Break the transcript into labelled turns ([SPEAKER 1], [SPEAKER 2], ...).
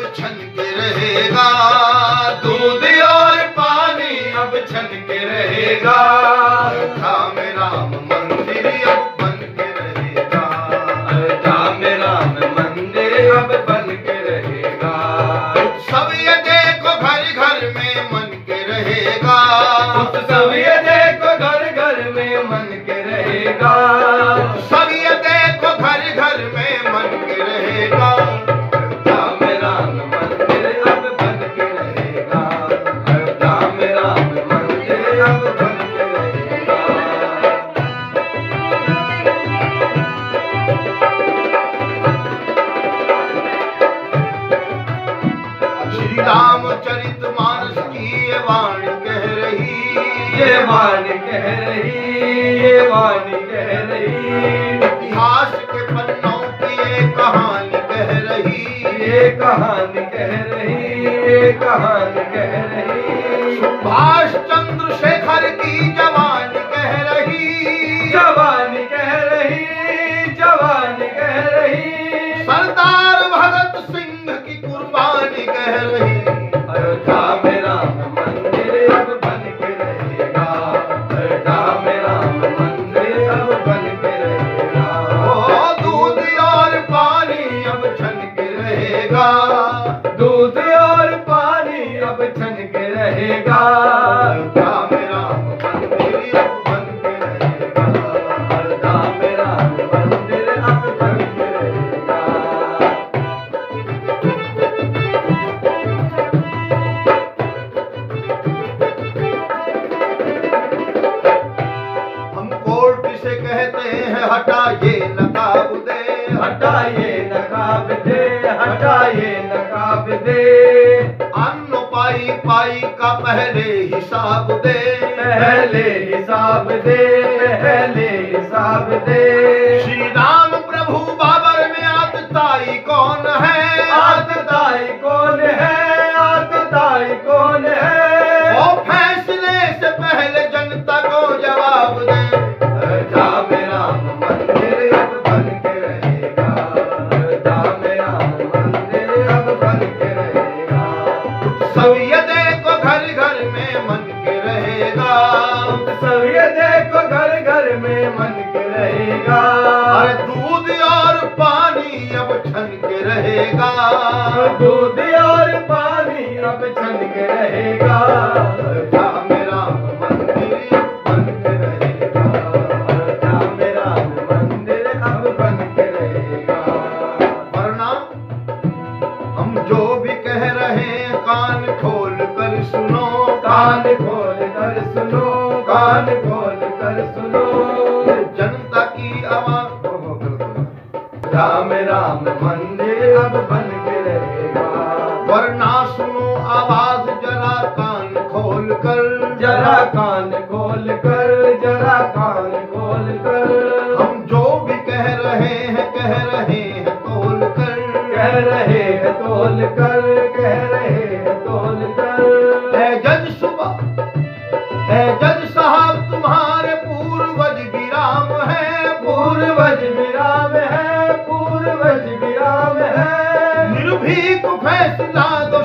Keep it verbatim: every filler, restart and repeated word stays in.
[SPEAKER 1] छन के रहेगा, दूध और पानी अब छन के रहेगा। अयोध्या में राम मंदिर अब बन के रहेगा, अयोध्या में राम मंदिर अब बन के रहेगा। उत्सव ये देखो घर घर में मन के रहेगा, उत्सव ये देखो घर घर में मन के रहेगा, उत्सव ये देखो घर घर में मन के रहेगा। अयोध्या में राम मंदिर अब बन के रहेगा, अयोध्या में राम मंदिर अब बन के रहेगा। श्री रामचरित मानस की ये वाणी कह रही, ये वाणी कह रही, ये वाणी कह रही। इतिहास के पन्नों की ये कहानी कह रही, ये कहानी कह रही, ये कहानी कह रही। सुभाष चंद्र शेखर की जवानी कह रही, जवानी कह रही, जवानी कह रही। सरदार भगत सिंह की कुर्बानी कह रही। अयोध्या में राम मंदिर अब बन के रहेगा, अयोध्या में राम मंदिर अब बन के रहेगा। ओ दूध और पानी अब छन के रहेगा, दूध और पानी अब छन के रहेगा। अयोध्या में राम मंदिर अब बन के रहेगा, अयोध्या में राम मंदिर अब बन के रहेगा। हम कोर्ट से कहते हैं हटाइए नकाब दे, हटाइए नकाब दे, हटाइए नकाब दे। अन्न पाई पाई का पहले हिसाब दे, पहले हिसाब दे, पहले हिसाब दे। श्री राम प्रभु बाबर में आतताई कौन है, आतताई कौन है, आतताई कौन है। ओ फैसले से पहले जनता को जवाब दे। अयोध्या में राम मंदिर अब बन के रहेगा, अयोध्या में राम मंदिर अब बन के रहेगा। उत्सव ये देखो घर घर में मन के रहेगा, उत्सव ये देखो घर घर में मन के रहेगा। अरे दूध और पानी अब छन के रहेगा, दूध और पानी अब छन के रहेगा। अयोध्या में राम मंदिर बन के रहेगा, अयोध्या में राम मंदिर अब बन के रहेगा। वरना हम जो भी कह रहे हैं कान खोल कर सुनो, कान खोल कर सुनो, कान खोल कर सुनो। जनता की आवाज राम राम मंदिर अब बन के रहेगा। वरना सुनो आवाज जरा कान खोल कर, जरा कान खोल कर, जरा कान खोल कर। हम जो भी कह रहे हैं कह रहे हैं तोल कर, कह रहे हैं तोल कर, कह रहे हैं तोल कर। ऐ जज सुबह, ऐ जज साहब तुम्हारे पूर्वज विराम है, पूर्वज विराम है, पूर्वज विराम है। निर्भीक फैसला दो